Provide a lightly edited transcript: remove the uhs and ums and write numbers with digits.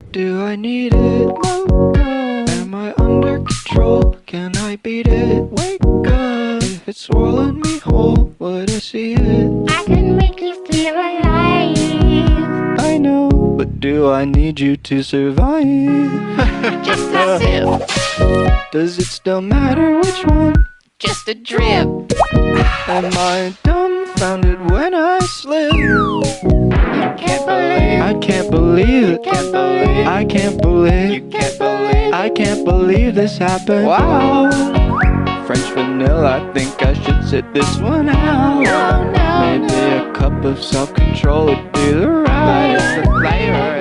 Do I need it? Am I under control? Can I beat it? Wake up. If it's swallowing me whole, would I see it? I can make you feel alive. I know, but do I need you to survive? Just a sip, Does it still matter which one? just a drip. Am I dumbfounded when I slip? You can't believe, I can't believe it. can't believe, I can't believe. you can't believe. I can't believe this happened. Wow. French vanilla, I think I should sit this one out. No, no, Maybe no. a cup of self-control would be the right. But it's the flavor.